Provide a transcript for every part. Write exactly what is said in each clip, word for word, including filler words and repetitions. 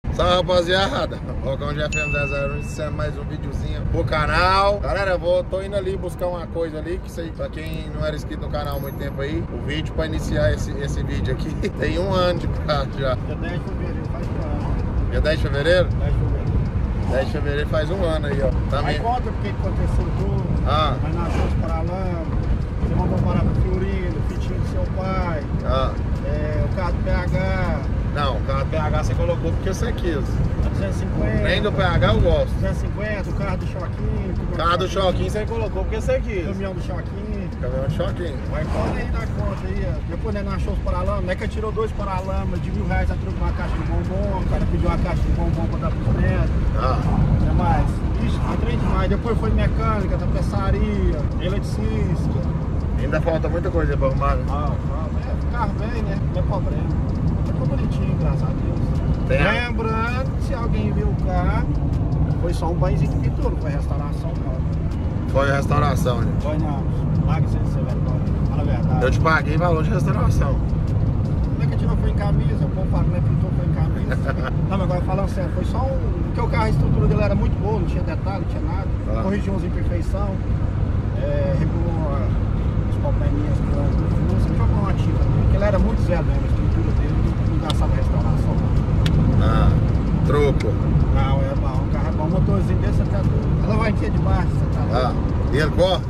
Salve, rapaziada, Rocão de F M zero zero um, iniciando mais um videozinho pro canal. Galera, eu vou, tô indo ali buscar uma coisa ali, que isso aí, pra quem não era inscrito no canal há muito tempo aí, o vídeo pra iniciar esse, esse vídeo aqui, tem um ano de prazo já. Dia dez de fevereiro faz um ano. Dia dez de fevereiro? dez de fevereiro. dez de fevereiro faz um ano aí, ó. Também. Aí conta porque aconteceu tudo. Ah. Vai nascer os paralamas. Você mandou parar pro Fiorino, fitinho do seu pai. Ah. É, o carro do P H. Não, o carro do P H você colocou porque você quis. A duzentos e cinquenta. Nem do P H eu gosto. duzentos e cinquenta, o carro do Choquinho. O carro do Choquinho você colocou porque você quis. O caminhão do Choquinho. Caminhão de Choquinho. Vai conta aí da conta aí, ó. Depois né, achou os paralamas. Não é que tirou dois paralamas de mil reais a troco uma caixa de bombom. O cara pediu uma caixa de bombom pra dar pros netos. Ah. Não é mais. Ixi, foi trem demais. Depois foi mecânica, tapeçaria, eletricista. Ainda falta muita coisa pra arrumar, né? Ah, é, o carro vem, né? Não é problema. Ficou bonitinho, graças a Deus. Tem a- Lembrando, se alguém viu o carro, foi só um banhozinho de pintura, foi restauração, não. Foi a restauração, gente. Foi não. Paga sem ser vergonha. Fala a verdade. Eu te paguei valor de restauração. Como é que a gente não foi em camisa? O povo fala que não é pintor, foi em camisa. Não, mas agora falando sério, foi só um. Porque o carro, a estrutura dele era muito boa, não tinha detalhe, não tinha nada. Ah. Corrigiu umas imperfeições, é, regulou ah, os probleminhas do ano. Você jogou uma tinta, porque ele era muito zero mesmo, a estrutura dele, não, não gastava restauração. Não. Ah, troco. Não, é bom, o carro é bom, o motorzinho desse você tá doido. Ela vai aqui de baixo, você tá Ah, doido. e ele corre?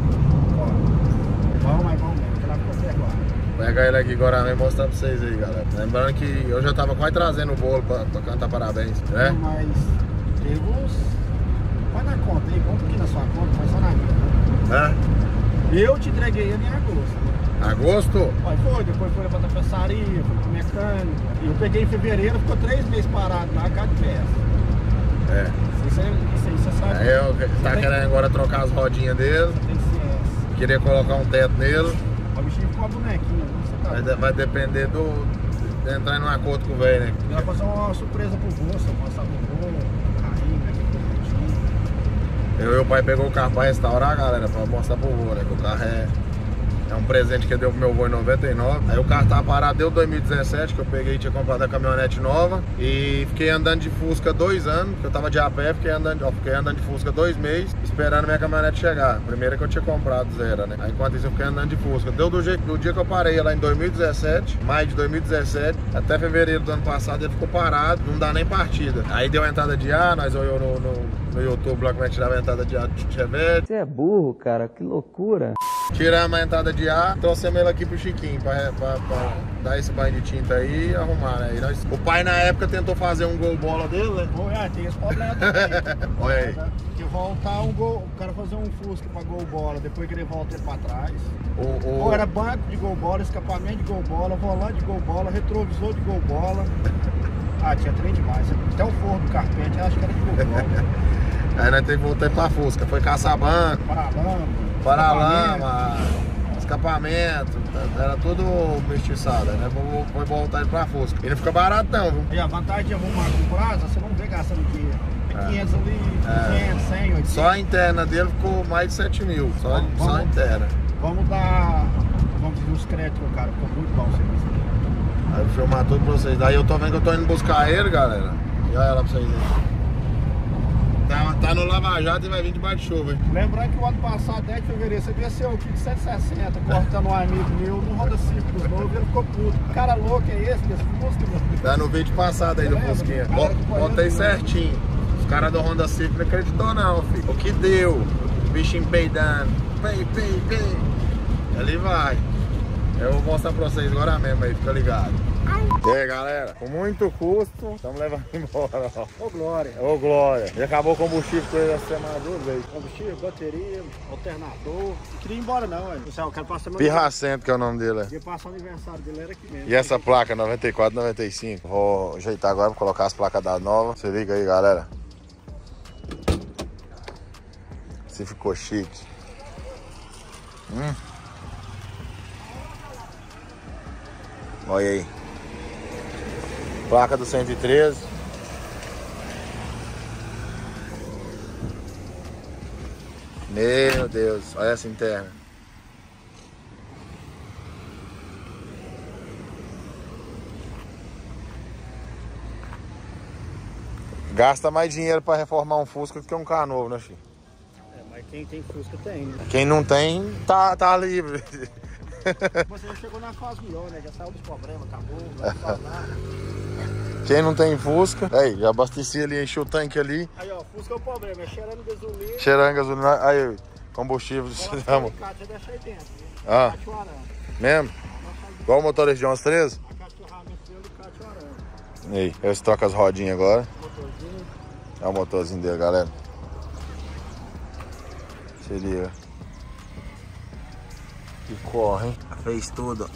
Bom, mas bom mesmo, que lá ficou até agora. Vou pegar ele aqui agora mesmo e mostrar pra vocês aí, galera. Lembrando que eu já tava quase trazendo o bolo pra, pra cantar parabéns, né? Mas teve uns. Vai na conta aí, conta aqui na sua conta, mas só na minha. Hã? Eu te entreguei ele em agosto. Agosto? Aí foi, depois foi pra tapeçaria, foi pro mecânico. E eu peguei em fevereiro, ficou três meses parado lá, cá de peça. É. Isso aí isso aí você sabe. Aí eu tá tem, querendo agora trocar as rodinhas dele, tem ciência. queria colocar um teto nele. O bichinho ficou uma bonequinha, você tá Vai, de- vai depender do. de entrar em um acordo com o velho, né? Ele vai fazer uma surpresa pro vô, se eu mostrar pro vô, carrinho, né? Que ficou bonitinho. Eu e o pai pegou o carro pra restaurar, galera, pra mostrar pro vô, né? Que o carro é, é um presente que eu dei pro meu vô em noventa e nove. Aí o carro tava parado desde dois mil e dezessete, que eu peguei e tinha comprado a caminhonete nova. E fiquei andando de Fusca dois anos, porque eu tava de a pé, fiquei andando, ó, fiquei andando de Fusca dois meses, esperando minha caminhonete chegar. Primeira que eu tinha comprado, zero, né? Aí enquanto isso eu fiquei andando de Fusca. Deu do, jeito, do dia que eu parei lá em dois mil e dezessete, maio de dois mil e dezessete, até fevereiro do ano passado ele ficou parado, não dá nem partida. Aí deu entrada de ar, nós olhamos no, no, no YouTube lá como é que tirava a entrada de ar do Chevette. Você é burro, cara, que loucura. Tiramos a entrada de ar, trouxemos ele aqui pro Chiquinho pra, pra, pra dar esse banho de tinta aí e arrumar, né? E nós, o pai na época tentou fazer um gol bola dele, né? Pô, é, tem esse problema também. Olha aí. Que voltar um gol, o cara fazer um Fusca pra gol bola, depois que ele volta ele pra trás. O, o... Ou era banco de gol bola, escapamento de gol bola, volante de gol bola, retrovisor de gol bola. Ah, tinha trem demais. Até o forro do carpete, eu acho que era de gol bola. Aí nós teve que voltar pra Fusca, foi caçar banco, Paralama. paralama, escapamento, era tudo mestiçado, né? Foi, foi voltar ele pra Fusca. E não fica barato não, viu? E a vantagem de arrumar com brasa, você não vê gastando dinheiro. É quinhentos ali, É. quinhentos, cem, oitocentos. Só a interna dele ficou mais de sete mil, só, Vamos- só a vamos- interna. Vamos dar. Vamos ver os créditos, cara. Ficou muito bom o serviço dele. Aí eu vou filmar tudo pra vocês. Daí eu tô vendo que eu tô indo buscar ele, galera. E olha lá pra vocês aí. Tá, tá no Lava Jato e vai vir debaixo de chuva, hein? Lembrando que o ano passado, dez de fevereiro, você desceu aqui de cento e sessenta, cortando um amigo meu no Honda Civic novo, ele ficou puto. Que cara louco é esse, desse Fusca, meu? Tá no vídeo passado aí do Lembra? Fusquinha. Galera que Bo- Botei certinho. Os caras do Honda Civic não acreditou não, filho. O que deu? O bichinho peidando. Pei, pei, pei. Ali vai. Eu vou mostrar pra vocês agora mesmo aí, fica ligado. E aí, galera, com muito custo, estamos levando embora, ó. Ô, Glória. Ô, Glória. Já acabou o combustível com ele essa semana duas vezes. Combustível, bateria, alternador. Não queria ir embora, não, velho. Eu quero passar meu. Pirracento, que é o nome dele. Ia passar o aniversário dele, era aqui mesmo. E essa placa noventa e quatro, noventa e cinco. Vou ajeitar agora pra colocar as placas da nova. Se liga aí, galera. Se ficou chique. Hum. Olha aí. Placa do cento e treze. Meu Deus, olha essa interna. Gasta mais dinheiro pra reformar um Fusca do que um carro novo, né, filho? É, mas quem tem Fusca tem, né? Quem não tem, tá, tá livre. Você já chegou na fase melhor, né? Já saiu dos problemas, acabou, não vai falar. Quem não tem Fusca, aí, já abasteci ali, enchi o tanque ali. Aí, ó, Fusca é o problema, é cheirando gasolina. Cheirando gasolina, aí, combustível. Agora, você deixa aí dentro, né? Ah, mesmo? Igual o motorista de onze treze? A caixa de ferramenta dele do Cate Arana. Aí, eu estoco as rodinhas agora. Motorzinho. É o motorzinho dele, galera. Se liga. Que corre, hein? Fez tudo.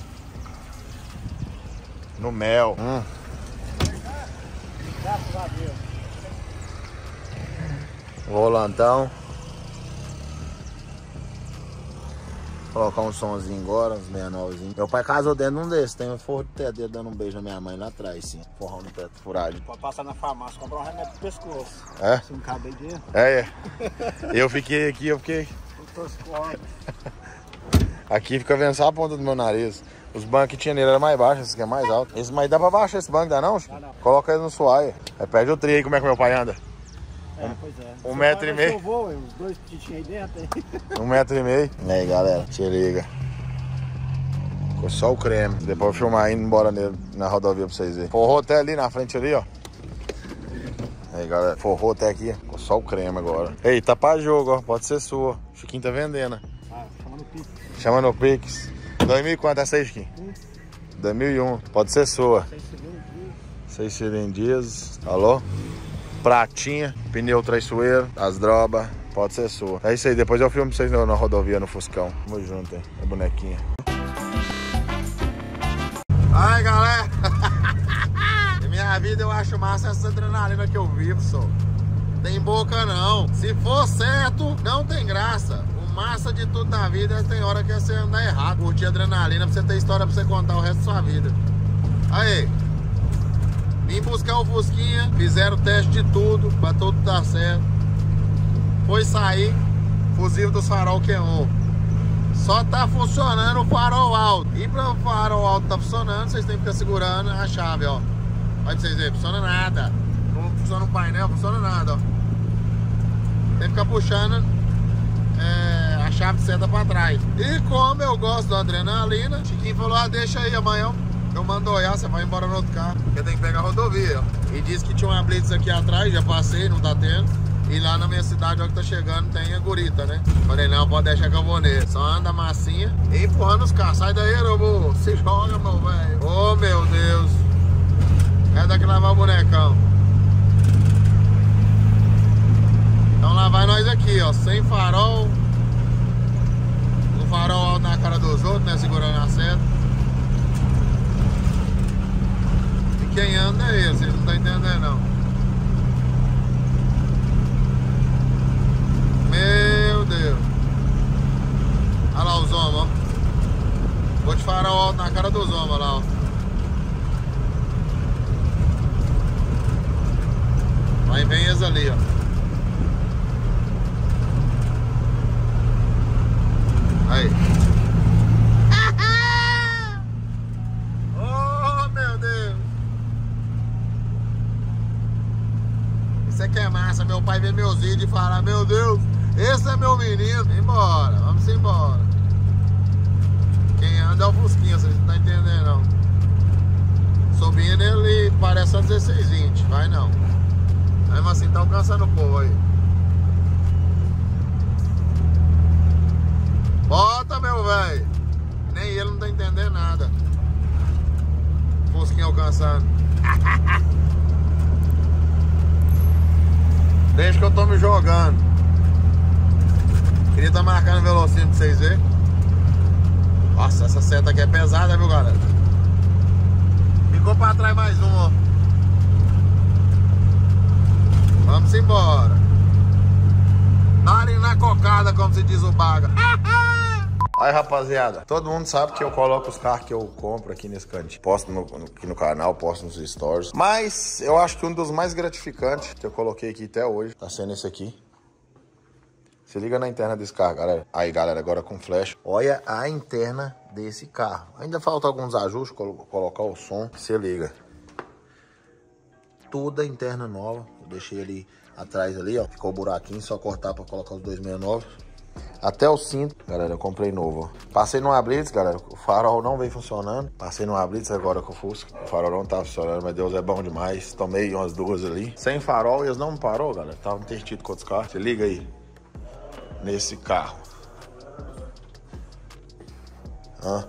No mel. Hum. Graças a Deus. Volantão. Colocar um somzinho agora, uns sessenta e nove. Meu pai casou dentro de um desses. Tem um forro de teto dele dando um beijo na minha mãe lá atrás, sim. Forrão no teto, furagem. Pode passar na farmácia, comprar um remédio pro pescoço. É? Se não cabe aí dentro. É, é. Eu fiquei aqui, eu fiquei... Aqui fica vendo só a ponta do meu nariz. Os bancos que tinha nele eram mais baixos, esse aqui é mais alto. Esse, mas dá pra baixar esse banco, dá não? Dá não. Coloca ele no suai. Aí perde o tri aí, como é que meu pai anda? É, pois é. Um metro e meio. Vou, os dois petitinhos aí dentro. Aí. Um metro e meio. E aí, galera, se liga. Ficou só o creme. Depois eu vou filmar indo embora nele, na rodovia pra vocês verem. Forrou até ali na frente ali, ó. Aí, galera, forrou até aqui. Ficou só o creme agora. Ei, tá pra jogo, ó. Pode ser sua. O Chiquinho tá vendendo. Ah, chama no Pix. Chama no Pix. dois mil e quanto essa aí, Chiquinho? Hum. dois mil e um. Pode ser sua. Seis cilindros. Alô? Pratinha, pneu traiçoeiro, as drobas, pode ser sua. É isso aí, depois eu filmo pra vocês na, na rodovia, no Fuscão. Tamo junto, hein? É bonequinha. Ai, galera! Em minha vida eu acho massa essa adrenalina que eu vivo, só. Tem boca não. Se for certo, não tem graça. O massa de tudo na vida é tem hora que você andar errado. Curtir adrenalina pra você ter história pra você contar o resto da sua vida. Aí. Vim buscar o Fusquinha, fizeram o teste de tudo, pra tudo dar certo. Foi sair, fusível dos farol Q um. Só tá funcionando o farol alto. E pra o farol alto tá funcionando, vocês têm que ficar segurando a chave, ó. Olha pra vocês verem, funciona nada. Não funciona o painel, funciona nada, ó. Tem que ficar puxando é, a chave de seta pra trás. E como eu gosto da adrenalina, Chiquinho falou, ah, deixa aí, amanhã eu mando olhar, você vai embora no outro carro. Porque tem que pegar a rodovia, ó. E disse que tinha uma blitz aqui atrás, já passei, não tá tendo. E lá na minha cidade, ó, que tá chegando, tem a gurita, né? Falei, não, pode deixar que eu vou nele. Só anda massinha e empurrando os carros. Sai daí, robô. Se joga, meu velho. Oh, meu Deus. É daqui lavar o bonecão. Então lá vai nós aqui, ó. Sem farol. O farol alto na cara dos outros, né? Segurando a seta. Quem anda é ele, vocês não estão entendendo não. Meu Deus. Olha lá os homens, ó. Vou te farol alto na cara dos homens lá, ó. Aí vem eles ali, ó. Aí. Oh, meu Deus. Isso aqui é massa, meu pai vê meus vídeos e fala, meu Deus, esse é meu menino. Embora, vamos embora. Quem anda é o Fusquinha, vocês não estão entendendo não. Subindo ele parece um dezesseis vinte, vai não. Mesmo assim tá alcançando o povo aí. Bota, meu velho. Nem ele não tá entendendo nada. Fusquinha alcançando. Desde que eu tô me jogando. Queria estar tá marcando o velocímetro pra vocês verem. Nossa, essa seta aqui é pesada, viu, galera? Ficou pra trás mais um, ó. Vamos embora. Dá-lhe na cocada, como se diz o baga. Aí, rapaziada, todo mundo sabe que eu coloco os carros que eu compro aqui nesse cantinho. Posto no, no, aqui no canal, posto nos stories. Mas eu acho que um dos mais gratificantes que eu coloquei aqui até hoje tá sendo esse aqui. Se liga na interna desse carro, galera. Aí, galera, agora com flash. Olha a interna desse carro. Ainda falta alguns ajustes, colo colocar o som. Se liga. Toda interna nova. Eu deixei ali atrás ali, ó. Ficou o buraquinho, só cortar pra colocar os dois sessenta e nove. Até o cinto, galera, eu comprei novo, ó. Passei no Blitz, galera, o farol não vem funcionando. Passei no Blitz agora com o Fusca. O farol não tá funcionando, mas Deus é bom demais. Tomei umas duas ali. Sem farol, eles não me parou, galera. Tava intertido com outros carros. Se liga aí. Nesse carro. Hã?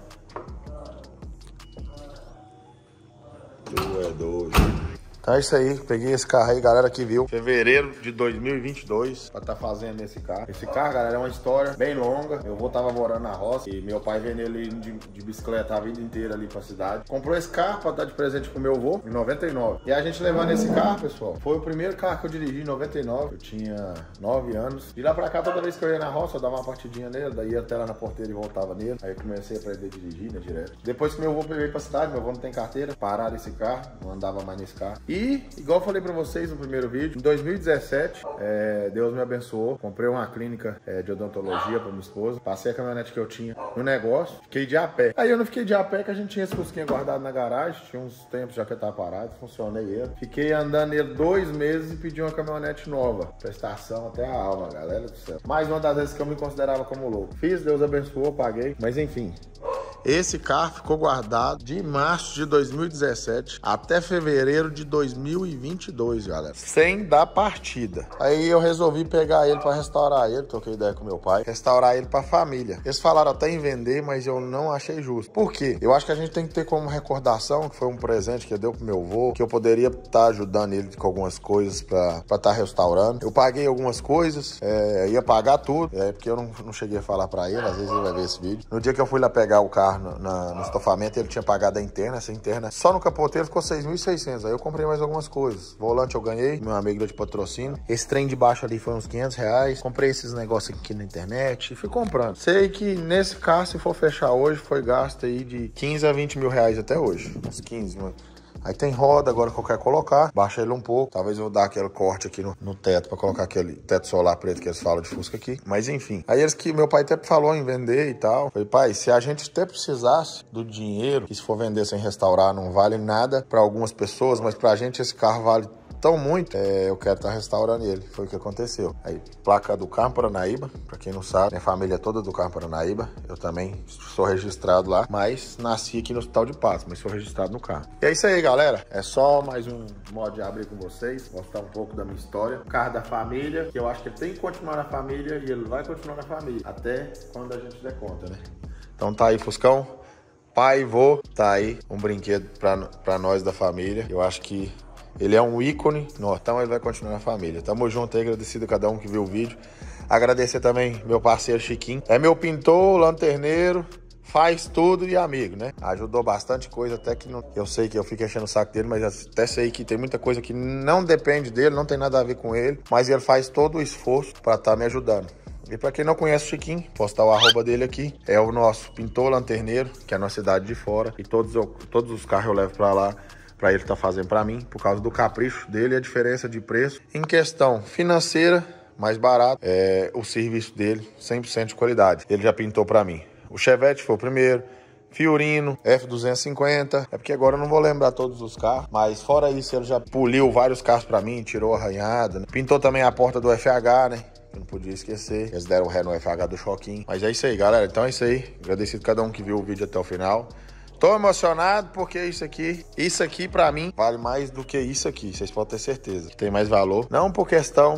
Tu é doido. Então é isso aí, peguei esse carro aí, galera que viu, fevereiro de dois mil e vinte e dois, pra tá fazendo esse carro. Esse carro, galera, é uma história bem longa. Meu avô tava morando na roça e meu pai veio nele de, de bicicleta a vida inteira ali pra cidade. Comprou esse carro pra dar de presente pro meu avô em noventa e nove. E a gente levando esse carro, pessoal, foi o primeiro carro que eu dirigi em noventa e nove. Eu tinha nove anos. De lá pra cá, toda vez que eu ia na roça, eu dava uma partidinha nele, daí ia até lá na porteira e voltava nele. Aí eu comecei a aprender a dirigir, né, direto. Depois que meu avô veio pra cidade, meu avô não tem carteira, pararam esse carro, não andava mais nesse carro. E, igual eu falei pra vocês no primeiro vídeo, em dois mil e dezessete, é, Deus me abençoou. Comprei uma clínica é, de odontologia pra minha esposa. Passei a caminhonete que eu tinha no negócio. Fiquei de a pé. Aí eu não fiquei de a pé, que a gente tinha esse Fusquinha guardado na garagem. Tinha uns tempos já que eu tava parado. Funcionei ele. Fiquei andando ele dois meses e pedi uma caminhonete nova. Prestação até a alma, galera do céu. Mais uma das vezes que eu me considerava como louco. Fiz, Deus abençoou, paguei. Mas enfim... Esse carro ficou guardado de março de dois mil e dezessete até fevereiro de dois mil e vinte e dois, galera. Sem dar partida. Aí eu resolvi pegar ele pra restaurar ele, troquei ideia com meu pai, restaurar ele pra família. Eles falaram até em vender, mas eu não achei justo. Por quê? Eu acho que a gente tem que ter como recordação, que foi um presente que eu dei pro meu avô, que eu poderia estar ajudando ele com algumas coisas pra estar tá restaurando. Eu paguei algumas coisas, é, ia pagar tudo, é, porque eu não, não cheguei a falar pra ele, às vezes ele vai ver esse vídeo. No dia que eu fui lá pegar o carro, No, na, no estofamento, ele tinha pagado a interna. Essa interna só no capoteiro ficou seis mil e seiscentos. Aí eu comprei mais algumas coisas. Volante eu ganhei, meu amigo deu de patrocínio. Esse trem de baixo ali foi uns quinhentos reais. Comprei esses negócios aqui na internet e fui comprando. Sei que nesse carro, se for fechar hoje, foi gasto aí de quinze a vinte mil reais até hoje. Uns quinze, mano. Aí tem roda agora que eu quero colocar. Baixa ele um pouco. Talvez eu vou dar aquele corte aqui no, no teto pra colocar aquele teto solar preto que eles falam de Fusca aqui. Mas enfim. Aí eles que meu pai até falou em vender e tal. Falei, pai, se a gente até precisasse do dinheiro, que se for vender sem restaurar não vale nada pra algumas pessoas, mas pra gente esse carro vale tão muito, é, eu quero estar tá restaurando ele. Foi o que aconteceu. Aí, placa do Carmo Paranaíba, pra quem não sabe, minha família é toda do Carmo Paranaíba. Eu também sou registrado lá, mas nasci aqui no Hospital de Patos, mas sou registrado no carro. E é isso aí, galera. É só mais um modo de abrir com vocês, mostrar um pouco da minha história. O carro da família, que eu acho que ele tem que continuar na família e ele vai continuar na família, até quando a gente der conta, né? Então tá aí, Fuscão. Pai, vô, tá aí um brinquedo pra, pra nós da família. Eu acho que ele é um ícone, então ele vai continuar na família. Tamo junto aí, agradecido a cada um que viu o vídeo. Agradecer também meu parceiro Chiquinho. É meu pintor, lanterneiro, faz tudo e amigo, né? Ajudou bastante coisa, até que não... eu sei que eu fico enchendo o saco dele, mas até sei que tem muita coisa que não depende dele, não tem nada a ver com ele, mas ele faz todo o esforço pra estar me ajudando. E pra quem não conhece o Chiquinho, postar o arroba dele aqui. É o nosso pintor lanterneiro, que é na cidade de fora. E todos, eu, todos os carros eu levo pra lá, pra ele estar tá fazendo pra mim, por causa do capricho dele e a diferença de preço. Em questão financeira, mais barato, é o serviço dele, cem por cento de qualidade. Ele já pintou pra mim. O Chevette foi o primeiro, Fiorino, F duzentos e cinquenta, é porque agora eu não vou lembrar todos os carros, mas fora isso ele já poliu vários carros pra mim, tirou arranhada, né? Pintou também a porta do F H, né? Eu não podia esquecer, eles deram ré no F H do Choquinho. Mas é isso aí, galera, então é isso aí. Agradecido a cada um que viu o vídeo até o final. Tô emocionado porque isso aqui, isso aqui pra mim vale mais do que isso aqui, vocês podem ter certeza. Tem mais valor, não por questão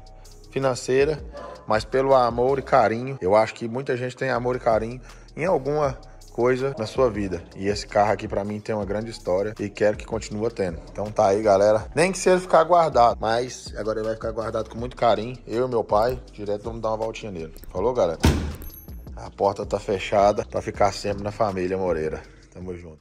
financeira, mas pelo amor e carinho. Eu acho que muita gente tem amor e carinho em alguma coisa na sua vida. E esse carro aqui pra mim tem uma grande história e quero que continue tendo. Então tá aí, galera. Nem que seja ficar guardado, mas agora ele vai ficar guardado com muito carinho. Eu e meu pai, direto vamos dar uma voltinha nele. Falou, galera? A porta tá fechada pra ficar sempre na família Moreira. Tamo junto.